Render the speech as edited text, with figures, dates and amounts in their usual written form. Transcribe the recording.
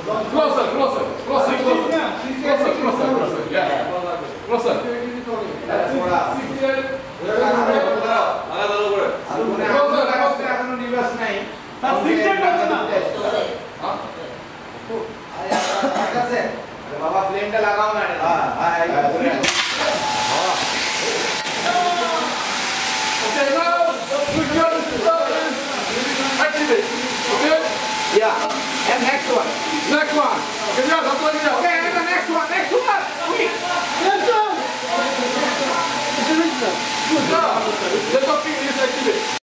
Closer, closer, closer, closer. Closer, closer, closer. Yeah. Closer. बाबा flame का लगाओ ना Okay, now put your activate. Okay? Yeah. And next one. Next one. Okay,